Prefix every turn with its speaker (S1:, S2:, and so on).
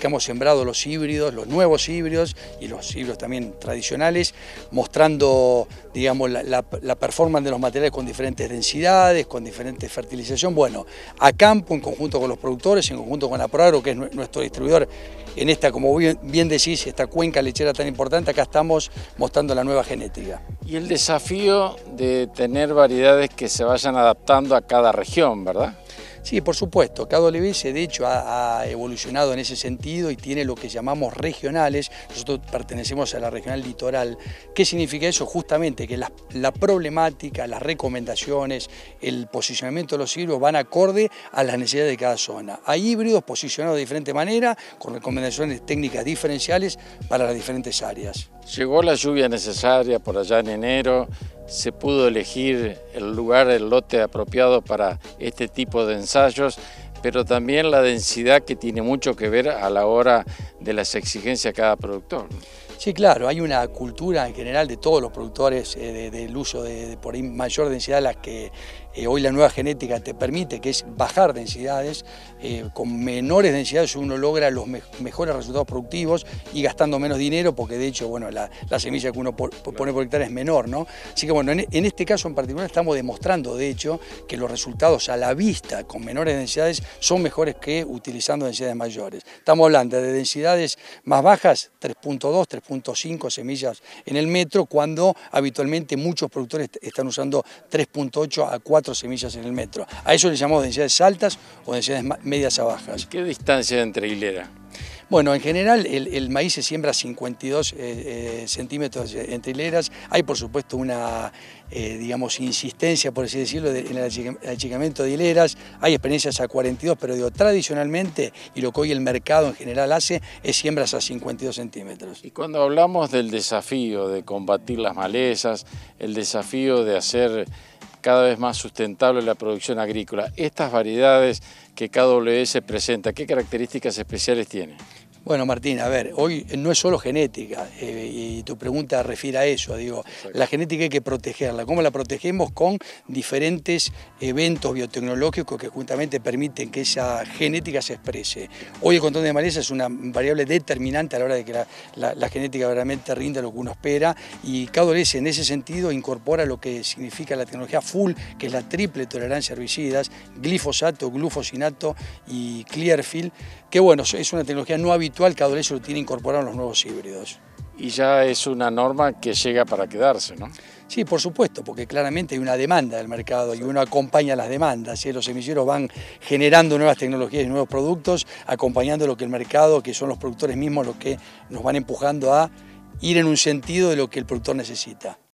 S1: que hemos sembrado los híbridos, los nuevos híbridos y los híbridos también tradicionales, mostrando, digamos, la performance de los materiales con diferentes densidades, con diferentes fertilización. Bueno, a campo, en conjunto con los productores, en conjunto con Aproagro, que es nuestro distribuidor en esta, como bien decís, esta cuenca lechera tan importante, acá estamos mostrando la nueva genética.
S2: Y el desafío de tener variedades que se vayan adaptando a cada región, ¿verdad?
S1: Sí, por supuesto. KWS de hecho ha evolucionado en ese sentido y tiene lo que llamamos regionales. Nosotros pertenecemos a la regional litoral. ¿Qué significa eso? Justamente que la problemática, las recomendaciones, el posicionamiento de los híbridos van acorde a las necesidades de cada zona. Hay híbridos posicionados de diferente manera, con recomendaciones técnicas diferenciales para las diferentes áreas.
S2: Llegó la lluvia necesaria por allá en enero, se pudo elegir el lugar, el lote apropiado para este tipo de ensayos, pero también la densidad que tiene mucho que ver a la hora de las exigencias de cada productor.
S1: Sí, claro, hay una cultura en general de todos los productores del uso de por ahí mayor densidad, las que hoy la nueva genética te permite, que es bajar densidades. Con menores densidades uno logra los mejores resultados productivos y gastando menos dinero, porque de hecho, bueno, la semilla que uno pone por hectárea es menor, ¿no? Así que bueno, en este caso en particular estamos demostrando, de hecho, que los resultados a la vista con menores densidades son mejores que utilizando densidades mayores. Estamos hablando de densidades más bajas, 3.2, 3.5 semillas en el metro, cuando habitualmente muchos productores están usando 3.8 a 4 semillas en el metro. A eso le llamamos densidades altas o densidades medias a bajas.
S2: ¿Qué distancia entre hileras?
S1: Bueno, en general el maíz se siembra a 52 centímetros entre hileras. Hay por supuesto una, digamos, insistencia, por así decirlo, en el achicamiento de hileras. Hay experiencias a 42, pero digo, tradicionalmente, y lo que hoy el mercado en general hace, es siembras a 52 centímetros.
S2: Y cuando hablamos del desafío de combatir las malezas, el desafío de hacer cada vez más sustentable la producción agrícola, estas variedades que KWS presenta, ¿qué características especiales tiene?
S1: Bueno, Martín, a ver, hoy no es solo genética, y tu pregunta refiere a eso, digo, la genética hay que protegerla. ¿Cómo la protegemos? Con diferentes eventos biotecnológicos que justamente permiten que esa genética se exprese. Hoy el control de maleza es una variable determinante a la hora de que la genética realmente rinda lo que uno espera, y KWS en ese sentido incorpora lo que significa la tecnología full, que es la triple tolerancia a herbicidas, glifosato, glufosinato y Clearfield, que bueno, es una tecnología no habitual, KWS lo tiene incorporado en los nuevos híbridos.
S2: Y ya es una norma que llega para quedarse, ¿no?
S1: Sí, por supuesto, porque claramente hay una demanda del mercado y uno acompaña las demandas, ¿sí? Los semilleros van generando nuevas tecnologías y nuevos productos, acompañando lo que el mercado, que son los productores mismos los que nos van empujando a ir en un sentido de lo que el productor necesita.